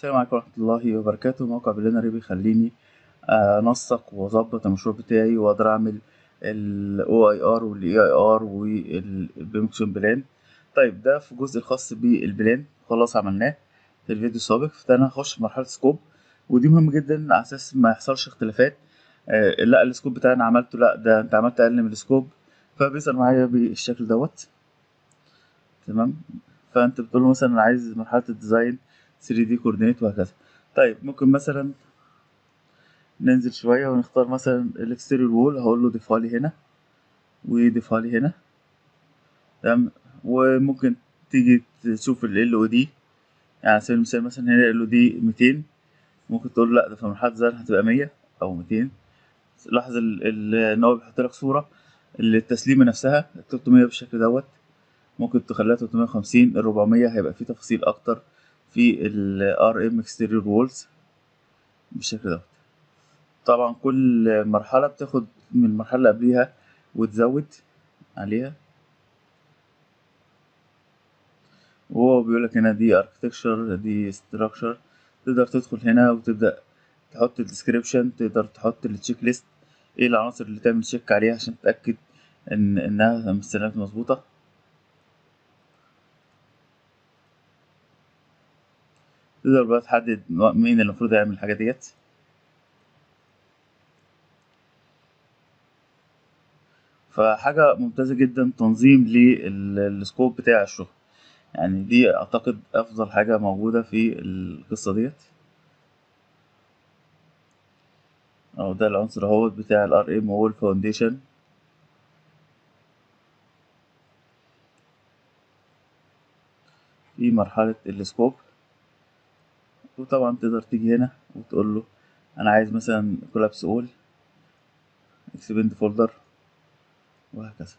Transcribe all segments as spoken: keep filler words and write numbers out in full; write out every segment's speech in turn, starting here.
السلام عليكم ورحمة الله وبركاته. موقع بلينري بيخليني آه، أنسق وأظبط المشروع بتاعي وأقدر أعمل ال أو آي آر وال إي آي آر والبيمكسون بلان. طيب ده في الجزء الخاص بالبلان خلاص عملناه في الفيديو السابق، فأنا هخش في مرحلة سكوب، ودي مهم جدا على أساس ما يحصلش اختلافات. آه، لا السكوب بتاعنا عملته، لا ده أنت عملت أقل من السكوب، فبيظهر معايا بالشكل دوت. تمام. فأنت بتقول له مثلا أنا عايز مرحلة الديزاين ثري دي كوردينيت وهكذا. طيب ممكن مثلا ننزل شوية ونختار مثلا الاكستيريور وول، هقول له ضيفها لي هنا ويضيفها لي هنا. تمام. وممكن تيجي تشوف ال ال او دي، يعني على سبيل المثال مثلا هنا ال او دي ميتين، ممكن تقول لا ده في مرحلة زر هتبقى مية أو ميتين. لاحظ ال- ال- إن هو بيحط لك صورة التسليمة نفسها تلتمية بالشكل دوت. ممكن تخليها تلتمية وخمسين، الربعمية هيبقى فيه تفاصيل أكتر في ال ار ام exterior walls بالشكل دوت. طبعا كل مرحلة بتاخد من المرحلة اللي قبليها وتزود عليها، وهو بيقولك هنا دي architecture دي structure. تقدر تدخل هنا وتبدأ تحط الديسكريبشن، تقدر تحط التشيك ليست، ايه العناصر اللي تعمل تشيك عليها عشان تتأكد ان انها مستندات مظبوطة. تقدر بقى تحدد مين اللي المفروض يعمل الحاجة ديت. فحاجة ممتازة جدا، تنظيم للسكوب بتاع الشغل. يعني دي اعتقد افضل حاجة موجودة في القصة ديت. اهو ده العنصر اهوت بتاع الار ام وول فاونديشن في مرحلة السكوب. وطبعا تقدر تيجي هنا وتقول له انا عايز مثلا كولابس اول اكسبند فولدر وهكذا.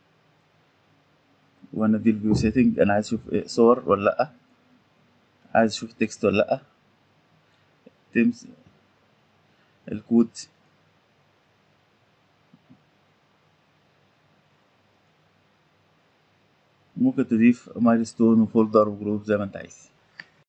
وانا دي الفيو سيتنج، انا عايز اشوف إيه، صور ولا لا، عايز اشوف تكست ولا لا، تمس الكود. ممكن تضيف مايلستون وفولدر وجروب زي ما انت عايز.